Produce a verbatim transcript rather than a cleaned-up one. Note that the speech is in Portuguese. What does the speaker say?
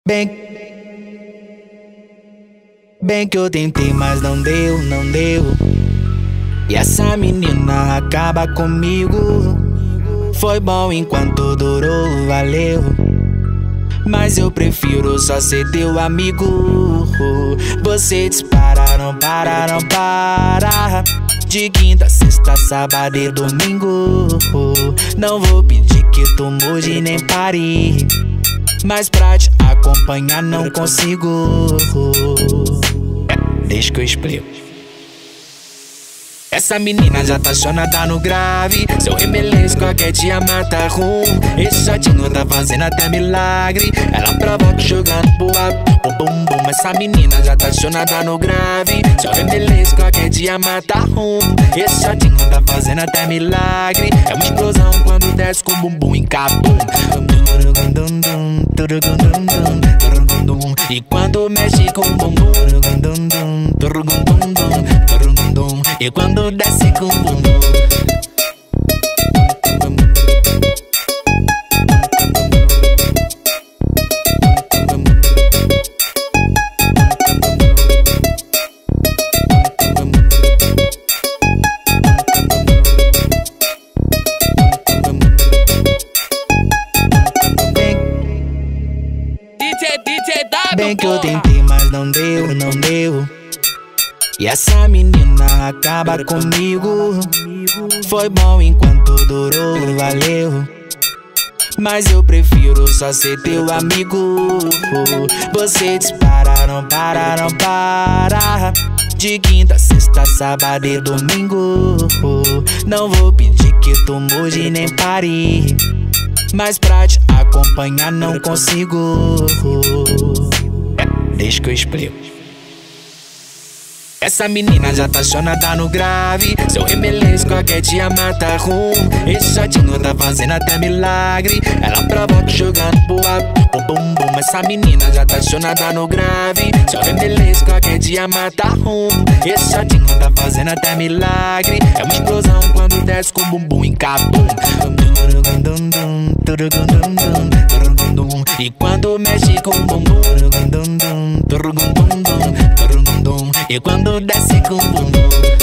Bem, bem que eu tentei, mas não deu, não deu. E essa menina acaba comigo. Foi bom enquanto durou, valeu. Mas eu prefiro só ser teu amigo. Você dispara, não para, não para. De quinta, sexta, sábado e domingo. Não vou pedir que tu mude nem pare, mas pra te acompanhar não consigo. Deixa que eu explico. Essa menina já tá chonada no grave. Seu rebelês qualquer dia mata rum. Esse shotzinho tá fazendo até milagre. Ela provoca jogando pro alto, o bum bum. Essa menina já tá chonada no grave. Seu rebelês qualquer dia mata rum. Esse shotzinho tá fazendo até milagre. É uma explosão quando desce com o bumbum em cabum. E quando mexe com o bumbum, e quando desce com o bumbum. Bem que eu tentei, mas não deu, não deu. E essa menina acaba comigo. Foi bom enquanto durou, valeu. Mas eu prefiro só ser teu amigo. Você dispara, não para, não para. De quinta, sexta, sábado e domingo. Não vou pedir que tu mude nem pare, mas pra te acompanhar não consigo. Deixa que eu explico. Essa menina já tá chonada no grave. Seu rebelês qualquer dia mata rum. Esse shotzinho tá fazendo até milagre. Ela provoca jogando pro alto, o bum bum. Essa menina já tá chonada no grave. Seu rebelês qualquer dia mata rum. Esse shotzinho tá fazendo até milagre. É uma explosão quando desce com o bumbum em cabum. E quando mexe com o bumbum, e quando desce com o bumbum.